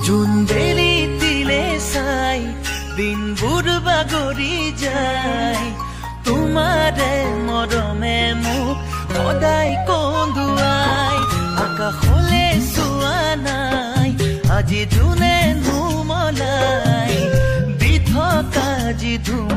জোন বেলি তিলে চাই দিনবোৰ বাগৰি যায় তোমাৰে মৰমে মোক সদায় কন্দুৱাই আকাশলে চোৱা নাই আজি জোনে নুমলাই দি থকা যি